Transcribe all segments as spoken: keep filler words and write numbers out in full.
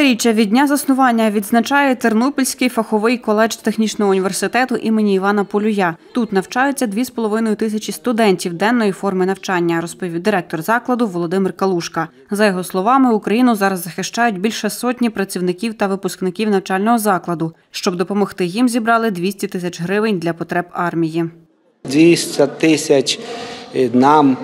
тридцятиріччя від дня заснування відзначає Тернопільський фаховий коледж технічного університету імені Івана Полюя. Тут навчаються дві з половиною тисячі студентів денної форми навчання, розповів директор закладу Володимир Калушка. За його словами, Україну зараз захищають більше сотні працівників та випускників навчального закладу. Щоб допомогти їм, зібрали двісті тисяч гривень для потреб армії. двісті тисяч нам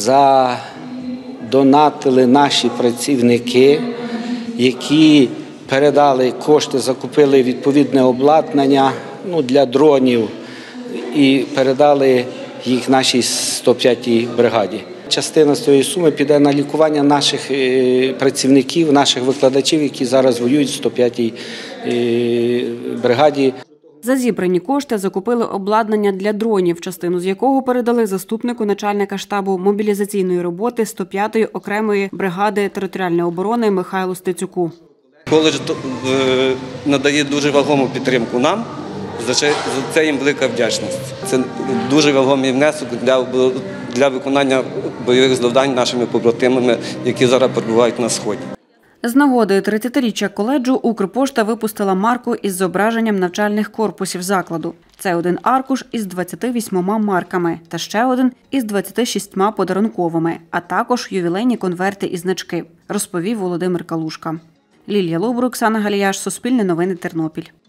задонатили наші працівники, які передали кошти, закупили відповідне обладнання ну, для дронів і передали їх нашій сто п'ятій бригаді. Частина з цієї суми піде на лікування наших працівників, наших викладачів, які зараз воюють в сто п'ятій бригаді. За зібрані кошти закупили обладнання для дронів, частину з якого передали заступнику начальника штабу мобілізаційної роботи сто п'ятої окремої бригади територіальної оборони Михайлу Стецюку. Коледж надає дуже вагому підтримку нам, за це їм велика вдячність. Це дуже вагомий внесок для, для виконання бойових завдань нашими побратимами, які зараз перебувають на Сході. З нагоди тридцятиріччя коледжу Укрпошта випустила марку із зображенням навчальних корпусів закладу. Це один аркуш із двадцятьма вісьмома марками та ще один із двадцятьма шістьма подарунковими, а також ювілейні конверти і значки, розповів Володимир Калушка. Лілія Лобур, Оксана Галіяш, Суспільне новини, Тернопіль.